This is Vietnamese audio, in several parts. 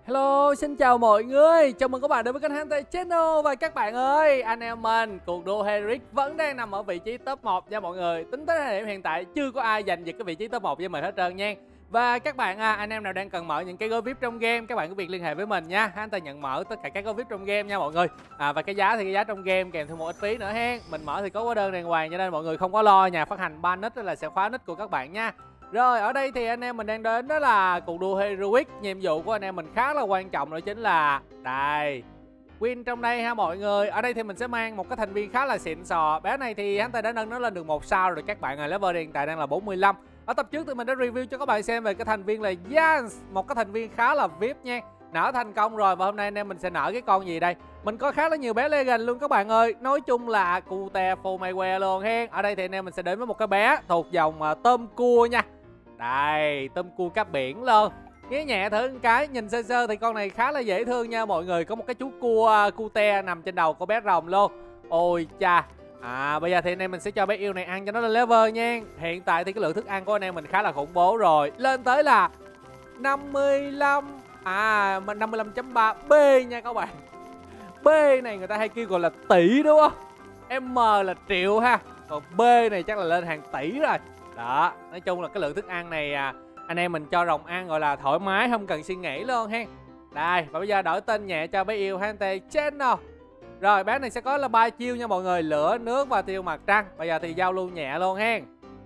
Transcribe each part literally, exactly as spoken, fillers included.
Hello, xin chào mọi người. Chào mừng các bạn đến với kênh Hunter Channel. Và các bạn ơi, anh em mình, cuộc đua Heric vẫn đang nằm ở vị trí top một nha mọi người. Tính tới thời điểm hiện tại chưa có ai giành giật cái vị trí top một với mình hết trơn nha. Và các bạn à, anh em nào đang cần mở những cái gói vi ai pi trong game, các bạn cứ việc liên hệ với mình nha. Hunter nhận mở tất cả các gói vi ai pi trong game nha mọi người. À, và cái giá thì cái giá trong game kèm thêm một ít phí nữa ha. Mình mở thì có hóa đơn đàng hoàng cho nên mọi người không có lo nhà phát hành ban nick là sẽ khóa nick của các bạn nha. Rồi, ở đây thì anh em mình đang đến đó là cuộc đua Heroic. Nhiệm vụ của anh em mình khá là quan trọng, đó chính là đây, win trong đây ha mọi người. Ở đây thì mình sẽ mang một cái thành viên khá là xịn sò. Bé này thì hắn ta đã nâng nó lên được một sao rồi các bạn ơi. Level hiện tại đang là bốn mươi lăm. Ở tập trước thì mình đã review cho các bạn xem về cái thành viên là Jans, một cái thành viên khá là vi ai pi nha. Nở thành công rồi và hôm nay anh em mình sẽ nở cái con gì đây? Mình có khá là nhiều bé Legend luôn các bạn ơi. Nói chung là cute full Mayweather luôn ha. Ở đây thì anh em mình sẽ đến với một cái bé thuộc dòng uh, tôm cua nha. Đây, tôm cua cá biển luôn. Nghe nhẹ thử một cái, nhìn sơ sơ thì con này khá là dễ thương nha mọi người. Có một cái chú cua cute nằm trên đầu của bé rồng luôn. Ôi cha. À bây giờ thì anh em mình sẽ cho bé yêu này ăn cho nó lên level nha. Hiện tại thì cái lượng thức ăn của anh em mình khá là khủng bố rồi. Lên tới là năm mươi lăm. À năm mươi lăm chấm ba B nha các bạn. B này người ta hay kêu gọi là tỷ đúng không? M là triệu ha. Còn B này chắc là lên hàng tỷ rồi. Đó, nói chung là cái lượng thức ăn này à, anh em mình cho rồng ăn gọi là thoải mái, không cần suy nghĩ luôn ha. Đây, và bây giờ đổi tên nhẹ cho bé yêu Hunter Channel. Rồi, bé này sẽ có là ba chiêu nha mọi người, lửa, nước và tiêu mặt trăng. Bây giờ thì giao lưu nhẹ luôn ha.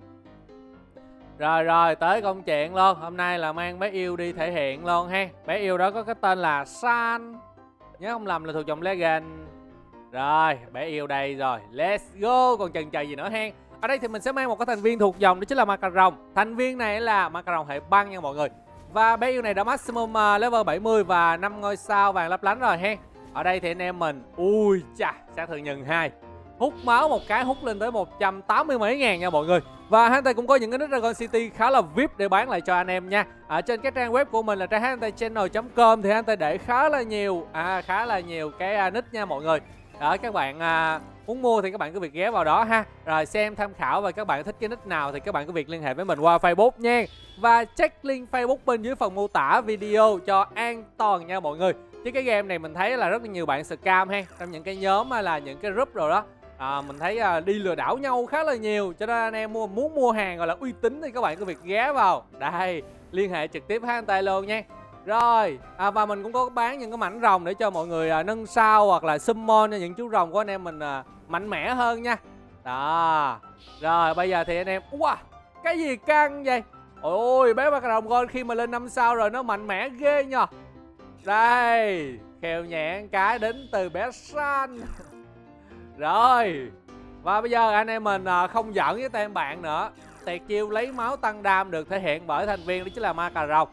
Rồi rồi, tới công chuyện luôn. Hôm nay là mang bé yêu đi thể hiện luôn ha. Bé yêu đó có cái tên là San, nhớ không lầm là thuộc dòng Legend. Rồi, bé yêu đây rồi, let's go. Còn chần chờ gì nữa ha. Ở đây thì mình sẽ mang một cái thành viên thuộc dòng đó chính là Macaron. Thành viên này là Macaron hệ băng nha mọi người. Và bé yêu này đã maximum level bảy mươi và năm ngôi sao vàng lấp lánh rồi ha. Ở đây thì anh em mình, ui chà, sát thương nhân hai. Hút máu một cái hút lên tới một trăm tám mươi mấy ngàn nha mọi người. Và Hunter cũng có những cái nick Dragon City khá là vi ai pi để bán lại cho anh em nha. Ở trên cái trang web của mình là trang hunter channel chấm com thì Hunter để khá là nhiều à khá là nhiều cái nick nha mọi người. Đó, các bạn à, muốn mua thì các bạn cứ việc ghé vào đó ha. Rồi xem tham khảo và các bạn thích cái nick nào thì các bạn cứ việc liên hệ với mình qua Facebook nha. Và check link Facebook bên dưới phần mô tả video cho an toàn nha mọi người. Chứ cái game này mình thấy là rất là nhiều bạn scam ha. Trong những cái nhóm hay là những cái group rồi đó, à, mình thấy à, đi lừa đảo nhau khá là nhiều. Cho nên anh em mua muốn mua hàng gọi là uy tín thì các bạn cứ việc ghé vào. Đây, liên hệ trực tiếp với Hunter luôn nha. Rồi, à, và mình cũng có bán những cái mảnh rồng để cho mọi người à, nâng sao hoặc là summon cho những chú rồng của anh em mình à, mạnh mẽ hơn nha. Đó. Rồi, bây giờ thì anh em, wow, cái gì căng vậy? Ôi, bé ba rồng con khi mà lên năm sao rồi nó mạnh mẽ ghê nha. Đây, khều nhẹ cái đến từ bé San. Rồi. Và bây giờ anh em mình à, không giỡn với tem bạn nữa. Tiệt chiêu lấy máu tăng đam được thể hiện bởi thành viên đó chính là Macaron.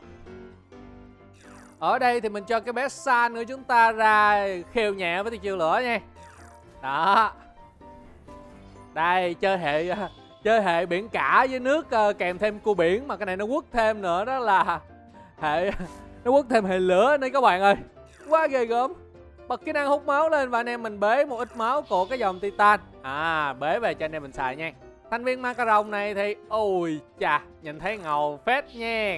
Ở đây thì mình cho cái bé San của chúng ta ra khều nhẹ với tiêu chiêu lửa nha. Đó. Đây, chơi hệ chơi hệ biển cả với nước uh, kèm thêm cua biển. Mà cái này nó quất thêm nữa đó là hệ nó quất thêm hệ lửa đây các bạn ơi. Quá ghê gớm. Bật kỹ năng hút máu lên và anh em mình bế một ít máu của cái dòng Titan. À, bế về cho anh em mình xài nha. Thành viên Macaron này thì ôi chà, nhìn thấy ngầu phết nha.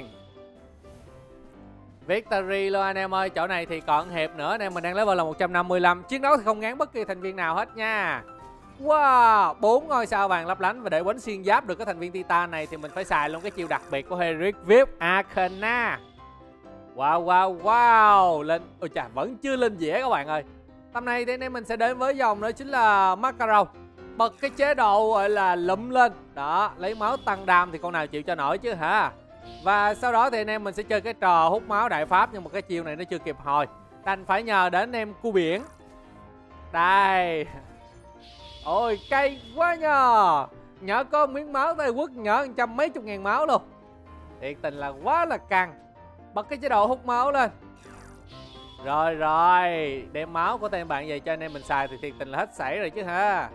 Victory luôn anh em ơi. Chỗ này thì còn hiệp nữa. Anh em mình đang level là một trăm năm mươi lăm. Chiến đấu thì không ngán bất kỳ thành viên nào hết nha. Wow, bốn ngôi sao vàng lấp lánh. Và để quánh xuyên giáp được cái thành viên Titan này thì mình phải xài luôn cái chiêu đặc biệt của Heric vi ai pi Arcana. Wow wow wow. Lên, ôi chà, vẫn chưa lên dĩa các bạn ơi. Tầm này thì anh em mình sẽ đến với dòng đó chính là Macaron. Bật cái chế độ gọi là lụm lên. Đó, lấy máu tăng đam thì con nào chịu cho nổi chứ hả. Và sau đó thì anh em mình sẽ chơi cái trò hút máu đại pháp. Nhưng mà cái chiêu này nó chưa kịp hồi, đành phải nhờ đến anh em cua biển. Đây. Ôi cay quá nhờ. Nhỡ có miếng máu tay quất nhỡ trăm mấy chục ngàn máu luôn. Thiệt tình là quá là căng. Bật cái chế độ hút máu lên. Rồi rồi, đem máu của tên bạn về cho anh em mình xài thì thiệt tình là hết sảy rồi chứ ha.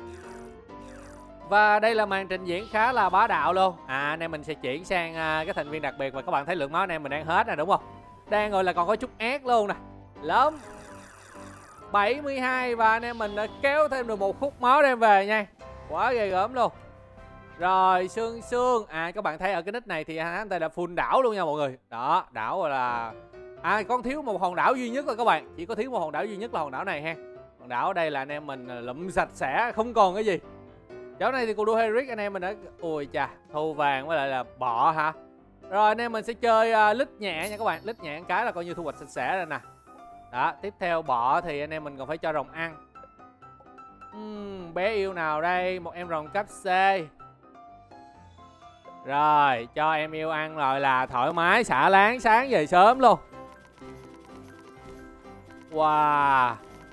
Và đây là màn trình diễn khá là bá đạo luôn. À, anh em mình sẽ chuyển sang uh, cái thành viên đặc biệt. Và các bạn thấy lượng máu anh em mình đang hết nè đúng không? Đang gọi là còn có chút ép luôn nè. Lớn bảy mươi hai. Và anh em mình đã kéo thêm được một khúc máu đem về nha. Quá ghê gớm luôn. Rồi xương xương. À các bạn thấy ở cái nick này thì hắn ta đã full đảo luôn nha mọi người. Đó, đảo gọi là À, con thiếu một hòn đảo duy nhất rồi các bạn. Chỉ có thiếu một hòn đảo duy nhất là hòn đảo này ha. Hòn đảo ở đây là anh em mình lụm sạch sẽ, không còn cái gì. Chỗ này thì cuộc đua Heric anh em mình đã... Ui chà, thu vàng với lại là bọ hả? Rồi anh em mình sẽ chơi uh, lít nhẹ nha các bạn. Lít nhẹ cái là coi như thu hoạch sạch sẽ rồi nè. Đó, tiếp theo bọ thì anh em mình còn phải cho rồng ăn. uhm, Bé yêu nào đây? Một em rồng cấp C. Rồi, cho em yêu ăn rồi là thoải mái, xả láng, sáng về sớm luôn. Wow.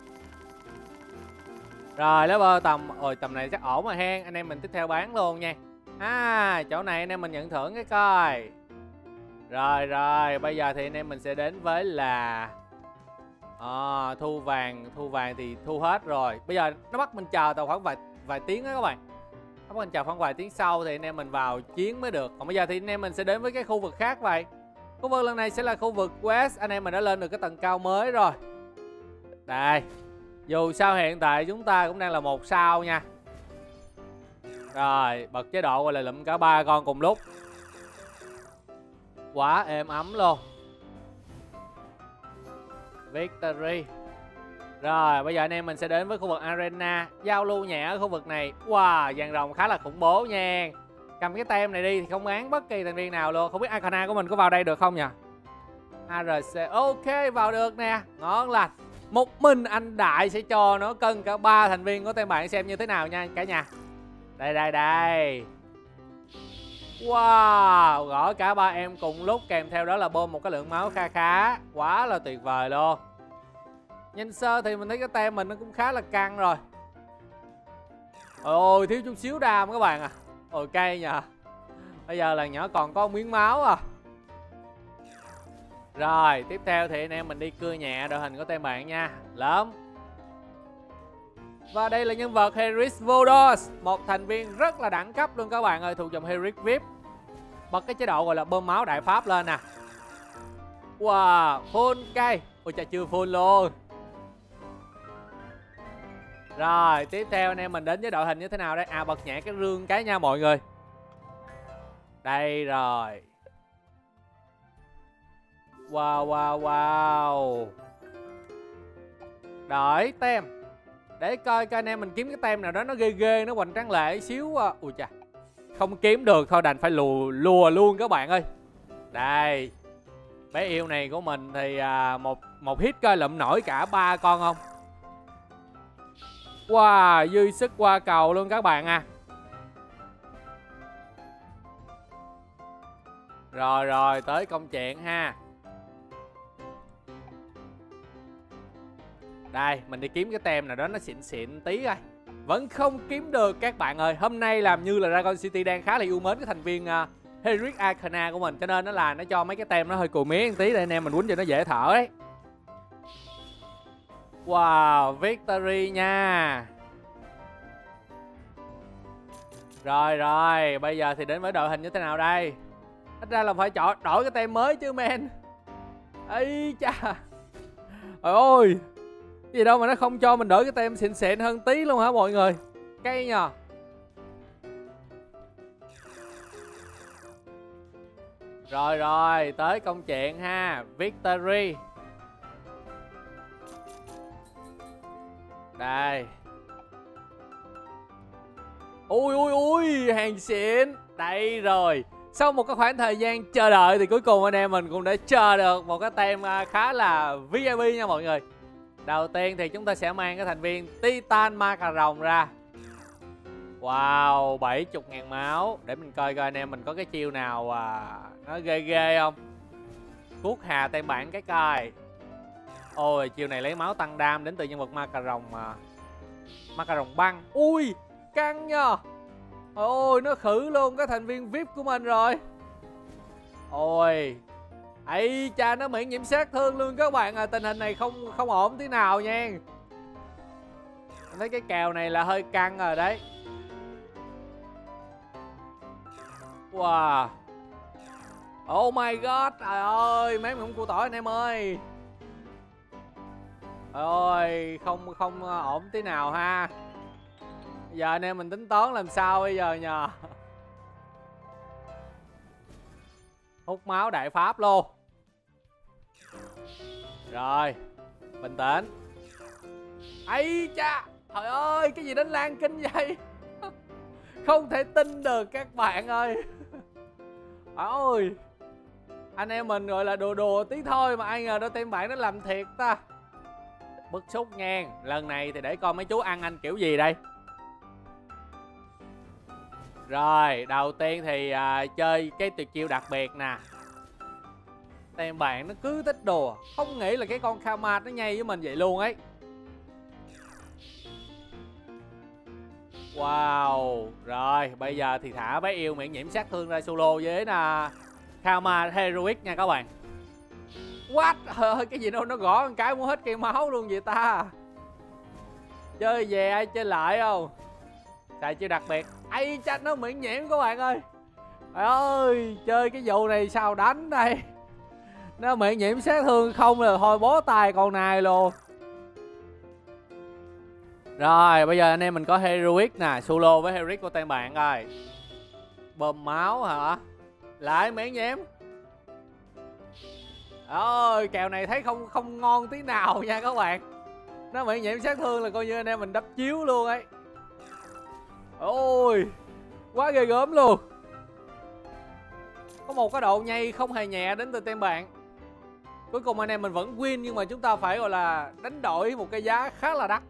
Rồi, level tầm... Ôi, tầm này chắc ổn rồi hen. Anh em mình tiếp theo bán luôn nha. À, chỗ này anh em mình nhận thưởng cái coi. Rồi, rồi, bây giờ thì anh em mình sẽ đến với là... À, thu vàng, thu vàng thì thu hết rồi. Bây giờ nó bắt mình chờ tầm khoảng vài vài tiếng đó các bạn. Nó bắt mình chờ khoảng vài tiếng sau thì anh em mình vào chiến mới được. Còn bây giờ thì anh em mình sẽ đến với cái khu vực khác vậy. Khu vực lần này sẽ là khu vực West. Anh em mình đã lên được cái tầng cao mới rồi. Đây. Dù sao hiện tại chúng ta cũng đang là một sao nha. Rồi, bật chế độ gọi là lụm cả ba con cùng lúc. Quá êm ấm luôn. Victory. Rồi, bây giờ anh em mình sẽ đến với khu vực Arena. Giao lưu nhẹ ở khu vực này. Wow, dàn rồng khá là khủng bố nha. Cầm cái tem này đi thì không án bất kỳ thành viên nào luôn. Không biết Arcana của mình có vào đây được không nhỉ? a rờ xê, ok, vào được nè. Ngon lành. Một mình anh Đại sẽ cho nó cân cả ba thành viên của tem bạn xem như thế nào nha cả nhà. Đây, đây, đây. Wow, gõ cả ba em cùng lúc, kèm theo đó là bơm một cái lượng máu kha khá. Quá là tuyệt vời luôn. Nhìn sơ thì mình thấy cái tem mình nó cũng khá là căng rồi. Ôi, thiếu chút xíu đam các bạn à. Ôi, cay nhờ. Bây giờ là nhỏ còn có miếng máu à. Rồi, tiếp theo thì anh em mình đi cưa nhẹ đội hình của tem bạn nha. Lớn. Và đây là nhân vật Heric Vodos, một thành viên rất là đẳng cấp luôn các bạn ơi, thuộc dòng Heric vi ai pi. Bật cái chế độ gọi là bơm máu đại pháp lên nè. Wow, full cây. Ôi trời, chưa full luôn. Rồi, tiếp theo anh em mình đến với đội hình như thế nào đây? À, bật nhẹ cái rương cái nha mọi người. Đây rồi. Wow, wow, wow. Đổi tem. Để coi coi anh em mình kiếm cái tem nào đó nó ghê ghê, nó hoành tráng lệ xíu. Ui chà, không kiếm được thôi đành phải lùa lùa luôn các bạn ơi. Đây, bé yêu này của mình thì à, một một hit coi lụm nổi cả ba con không. Wow, dư sức qua cầu luôn các bạn à. Rồi rồi, tới công chuyện ha. Đây, mình đi kiếm cái tem nào đó nó xịn xịn tí coi. Vẫn không kiếm được các bạn ơi. Hôm nay làm như là Dragon City đang khá là yêu mến cái thành viên uh, Heric Arcana của mình, cho nên nó là nó cho mấy cái tem nó hơi cùi mía một tí để anh em mình quýnh cho nó dễ thở đấy. Wow, victory nha. Rồi rồi, bây giờ thì đến với đội hình như thế nào đây? Ít ra là phải chọn đổi cái tem mới chứ men. Ây cha. Trời ơi, gì đâu mà nó không cho mình đổi cái tem xịn xịn hơn tí luôn hả mọi người? Cây nhờ. Rồi rồi, tới công chuyện ha. Victory. Đây. Ui ui ui, hàng xịn. Đây rồi. Sau một cái khoảng thời gian chờ đợi thì cuối cùng anh em mình cũng đã chờ được một cái tem khá là vê i pê nha mọi người. Đầu tiên thì chúng ta sẽ mang cái thành viên Titan Ma Cà Rồng ra. Wow, bảy mươi ngàn máu. Để mình coi coi anh em mình có cái chiêu nào à, nó ghê ghê không. Cuốc hà tem bản cái coi. Ôi, chiêu này lấy máu tăng đam đến từ nhân vật Ma Cà Rồng mà. Ma Cà Rồng băng. Ui, căng nha. Ôi, nó khử luôn cái thành viên vi ai pi của mình rồi. Ôi, ấy cha, nó miễn nhiễm sát thương luôn các bạn à. Tình hình này không không ổn tí nào nha. Mình thấy cái kèo này là hơi căng rồi đấy. Wow. Oh my god, trời ơi, mấy mình không cua tỏi anh em ơi. Trời ơi, không không ổn tí nào ha. Giờ anh em mình tính toán làm sao bây giờ nhờ. Hút máu đại pháp luôn. Rồi, bình tĩnh. Ây cha, trời ơi, cái gì đánh lan kinh vậy? Không thể tin được các bạn ơi. Ôi, anh em mình gọi là đùa đùa tí thôi mà ai ngờ đâu tem bạn nó làm thiệt ta. Bức xúc ngang. Lần này thì để coi mấy chú ăn anh kiểu gì đây. Rồi, đầu tiên thì à, chơi cái tuyệt chiêu đặc biệt nè. Tem bạn nó cứ thích đùa. Không nghĩ là cái con Kama nó nhây với mình vậy luôn ấy. Wow. Rồi, bây giờ thì thả bé yêu miễn nhiễm sát thương ra solo với nè Kama Heroic nha các bạn. What? Ờ, cái gì đâu nó gõ một cái muốn hết cây máu luôn vậy ta. Chơi về ai chơi lại không? Xài chiêu đặc biệt. Ây cha, nó miễn nhiễm các bạn ơi. Trời ơi, chơi cái vụ này sao đánh đây. Nó miễn nhiễm sát thương không là thôi bó tay con này luôn. Rồi, bây giờ anh em mình có Heroic nè, solo với Heroic của tên bạn rồi. Bơm máu hả? Lại miễn nhiễm. Ôi, kèo này thấy không không ngon tí nào nha các bạn. Nó miễn nhiễm sát thương là coi như anh em mình đắp chiếu luôn ấy. Ôi, quá ghê gớm luôn. Có một cái độ nhây không hề nhẹ đến từ tem bạn. Cuối cùng anh em mình vẫn win nhưng mà chúng ta phải gọi là đánh đổi một cái giá khá là đắt.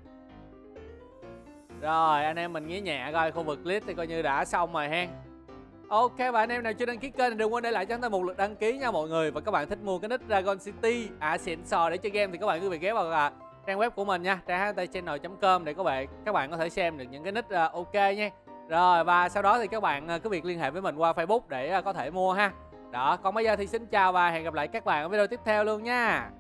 Rồi, anh em mình nghĩ nhẹ coi, khu vực clip thì coi như đã xong rồi ha. Ok, và anh em nào chưa đăng ký kênh thì đừng quên để lại cho chúng ta một lượt đăng ký nha mọi người. Và các bạn thích mua cái nick Dragon City à xịn sò để chơi game thì các bạn cứ việc ghé vào à, trang web của mình nha, tranhtchannel chấm com để các bạn các bạn có thể xem được những cái nick uh, ok nha. Rồi, và sau đó thì các bạn uh, cứ việc liên hệ với mình qua Facebook để uh, có thể mua ha. Đó, còn bây giờ thì xin chào và hẹn gặp lại các bạn ở video tiếp theo luôn nha.